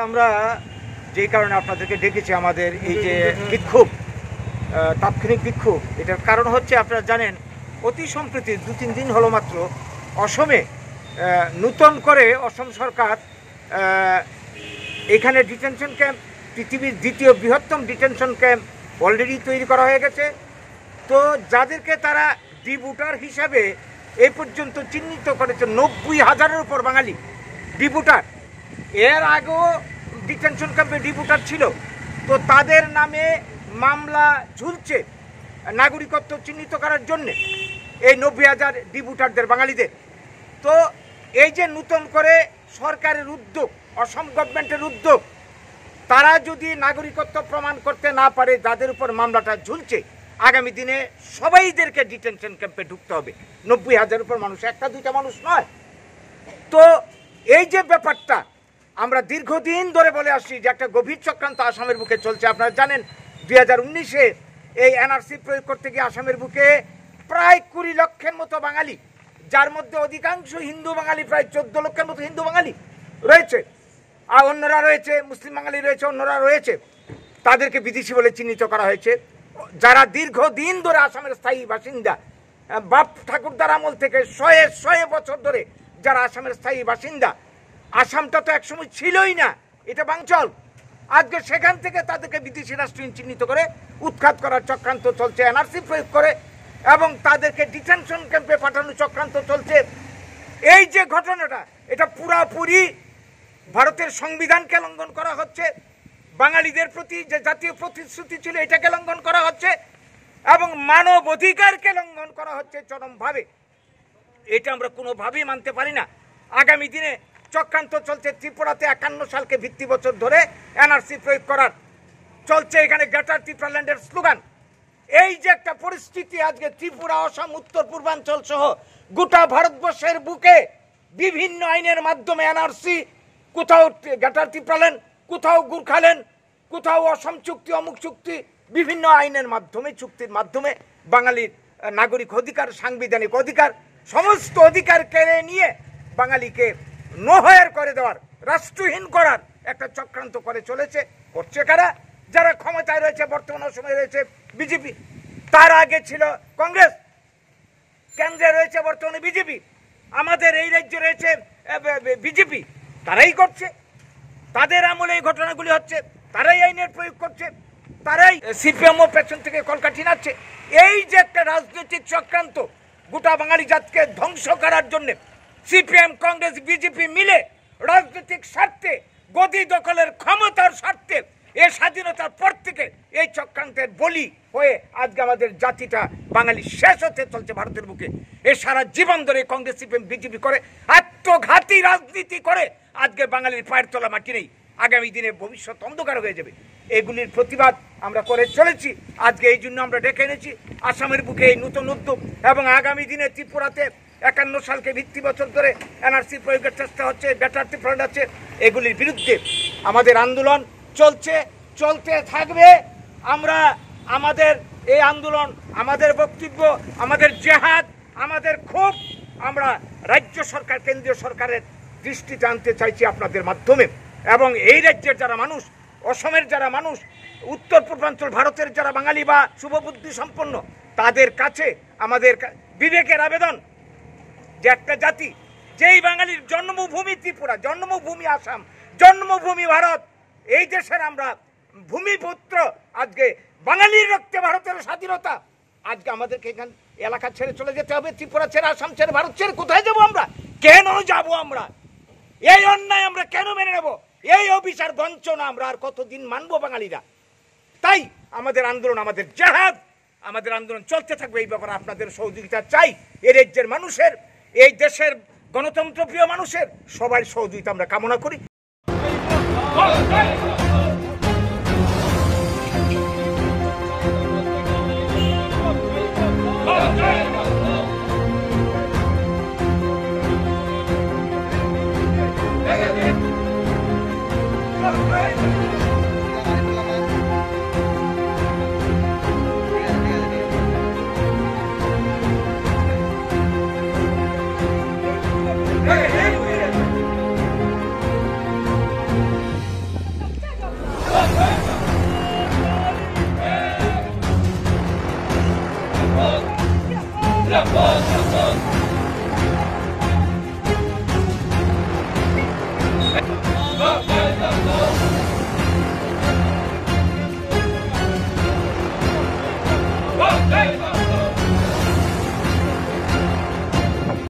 আমরা যে কারণে আপনাদেরকে ডেকেছি আমাদের এই যে বিক্ষোভ, তাৎক্ষণিক বিক্ষোভ, এটার কারণ হচ্ছে আপনারা জানেন অতি সম্প্রতি 2-3 দিন হলো মাত্র অসমে নূতন করে অসম সরকার এখানে ডিটেনশন ক্যাম্প, পৃথিবীর দ্বিতীয় বৃহত্তম ডিটেনশন ক্যাম্প অলরেডি তৈরি করা হয়ে গেছে। তো যাদেরকে তারা ডিপুটার হিসাবে এই পর্যন্ত চিহ্নিত করেছে 90,000-এর উপর বাঙালি ডিপুটার। এর আগেও ডিটেনশন ক্যাম্পে ডিপুটার ছিল, তো তাদের নামে মামলা ঝুলছে নাগরিকত্ব চিহ্নিত করার জন্যে এই 90,000 ডিপুটারদের বাঙালিদের। তো এই যে নূতন করে সরকারের উদ্যোগ, অসম গভর্নমেন্টের উদ্যোগ, তারা যদি নাগরিকত্ব প্রমাণ করতে না পারে যাদের উপর মামলাটা ঝুলছে, আগামী দিনে সবাইদেরকে ডিটেনশন ক্যাম্পে ঢুকতে হবে। 90,000 উপর মানুষ, একটা দুইটা মানুষ নয়। তো এই যে ব্যাপারটা আমরা দীর্ঘদিন ধরে বলে আসছি যে একটা গভীর চক্রান্ত আসামের বুকে চলছে। আপনারা জানেন 2019-এ এই এনআরসি প্রয়োগ করতে গিয়ে আসামের বুকে প্রায় 20 লক্ষের মতো বাঙালি, যার মধ্যে অধিকাংশ হিন্দু বাঙালি, প্রায় 14 লক্ষের মতো হিন্দু বাঙালি রয়েছে, আর অন্যরা রয়েছে, মুসলিম বাঙালি রয়েছে, অন্যরা রয়েছে, তাদেরকে বিদেশি বলে চিহ্নিত করা হয়েছে। যারা দীর্ঘদিন ধরে আসামের স্থায়ী বাসিন্দা, বাপ ঠাকুরদার আমল থেকে শয়ে বছর ধরে যারা আসামের স্থায়ী বাসিন্দা, আসামটা তো একসময় ছিলই না, এটা বাঞ্চল। আজকে সেখান থেকে তাদেরকে বিদেশি রাষ্ট্রহীন চিহ্নিত করে উৎখাত করার চক্রান্ত চলছে এনআরসি প্রয়োগ করে, এবং তাদেরকে ডিটেনশন ক্যাম্পে পাঠানোর চক্রান্ত চলছে। এই যে ঘটনাটা, এটা পুরাপুরি ভারতের সংবিধানকে লঙ্ঘন করা হচ্ছে, বাঙালিদের প্রতি যে জাতীয় প্রতিশ্রুতি ছিল এটাকে লঙ্ঘন করা হচ্ছে, এবং মানব অধিকারকে লঙ্ঘন করা হচ্ছে চরমভাবে। এটা আমরা কোনোভাবেই মানতে পারি না। আগামী দিনে চক্রান্ত চলছে ত্রিপুরাতে 51 সালকে ভিত্তি বছর ধরে এনআরসি প্রয়োগ করার চলছে, এখানে গ্রেটার ত্রিপুরাল্যান্ডের স্লোগান। এই যে একটা পরিস্থিতি আজকে ত্রিপুরা, অসম, উত্তর পূর্বাঞ্চল সহ গোটা ভারতবর্ষের বুকে বিভিন্ন আইনের মাধ্যমে এনআরসি, কোথাও গ্রেটার ত্রিপুরাল্যান্ড, কোথাও গোর্খাল্যান্ড, কোথাও অসম চুক্তি, অমুক চুক্তি, বিভিন্ন আইনের মাধ্যমে, চুক্তির মাধ্যমে বাঙালির নাগরিক অধিকার, সাংবিধানিক অধিকার, সমস্ত অধিকার কেড়ে নিয়ে বাঙালিকে নোহয়ার করে দেওয়ার, রাষ্ট্রহীন করার একটা চক্রান্ত করে চলেছে। করছে কারা? যারা ক্ষমতায় রয়েছে, বর্তমান সময়ে রয়েছে বিজেপি, তার আগে ছিল কংগ্রেস, কেন্দ্রে রয়েছে বর্তমানে বিজেপি, আমাদের এই রাজ্যে রয়েছে বিজেপি। তারাই করছে, তাদের আমলে এই ঘটনাগুলি হচ্ছে, তারাই আইনের প্রয়োগ করছে, তারাই সিপিএমও পেছন থেকে কলকাঠি নাড়ছে। এই যে একটা রাজনৈতিক চক্রান্ত গোটা বাঙালি জাতকে ধ্বংস করার জন্য সিপিএম, কংগ্রেস, বিজেপি মিলে রাজনৈতিক স্বার্থে, গদি দখলের ক্ষমতার স্বার্থে এই স্বাধীনতার পর থেকে এই চক্রান্তের বলি হয়ে আজকে আমাদের জাতিটা বাঙালি শেষ হতে চলছে ভারতের বুকে। এ সারা জীবন ধরে কংগ্রেস, সিপিএম, বিজেপি করে আত্মঘাতী রাজনীতি করে আজকে বাঙালির পায়ের তলা মাটি নেই, আগামী দিনে ভবিষ্যৎ অন্ধকার হয়ে যাবে। এগুলির প্রতিবাদ আমরা করে চলেছি। আজকে এই জন্য আমরা ডেকে এনেছি আসামের বুকে এই নতুন উদ্যোগ, এবং আগামী দিনে ত্রিপুরাতে 51 সালকে ভিত্তি বছর ধরে এনআরসি প্রয়োগের চেষ্টা হচ্ছে, গ্রেটার ত্রিপুরাল্যান্ড আছে, এগুলির বিরুদ্ধে আমাদের আন্দোলন চলছে, চলতে থাকবে। আমরা আমাদের এই আন্দোলন, আমাদের বক্তব্য, আমাদের জেহাদ, আমাদের ক্ষোভ আমরা রাজ্য সরকার, কেন্দ্রীয় সরকারের দৃষ্টিতে আনতে চাইছি আপনাদের মাধ্যমে। এবং এই রাজ্যের যারা মানুষ, অসমের যারা মানুষ, উত্তর পূর্বাঞ্চল ভারতের যারা বাঙালি বা শুভবুদ্ধি সম্পন্ন, তাদের কাছে আমাদের বিবেকের আবেদন যে একটা জাতি, যেই বাঙালির জন্মভূমি ত্রিপুরা, জন্মভূমি আসাম, জন্মভূমি ভারত, এই দেশের আমরা ভূমিপুত্র, আজকে বাঙালির রক্তে ভারতের স্বাধীনতা, আজকে আমাদেরকে এখান এলাকা ছেড়ে চলে যেতে হবে, ত্রিপুরা ছেড়ে, আসাম ছেড়ে, ভারত ছেড়ে কোথায় যাব আমরা? কেন যাব আমরা? এই অন্যায় আমরা কেন মেনে নেব? এই অবিচার বঞ্চনা আমরা আর কতদিন মানবো বাঙালিরা? তাই আমাদের আন্দোলন, আমাদের জেহাদ, আমাদের আন্দোলন চলতে থাকবে। এই ব্যাপারে আপনাদের সহযোগিতা চাই। এই রাজ্যের মানুষের, এই দেশের গণতন্ত্রপ্রিয় মানুষের সবাই সহযোগিতা আমরা কামনা করি। রাজপথ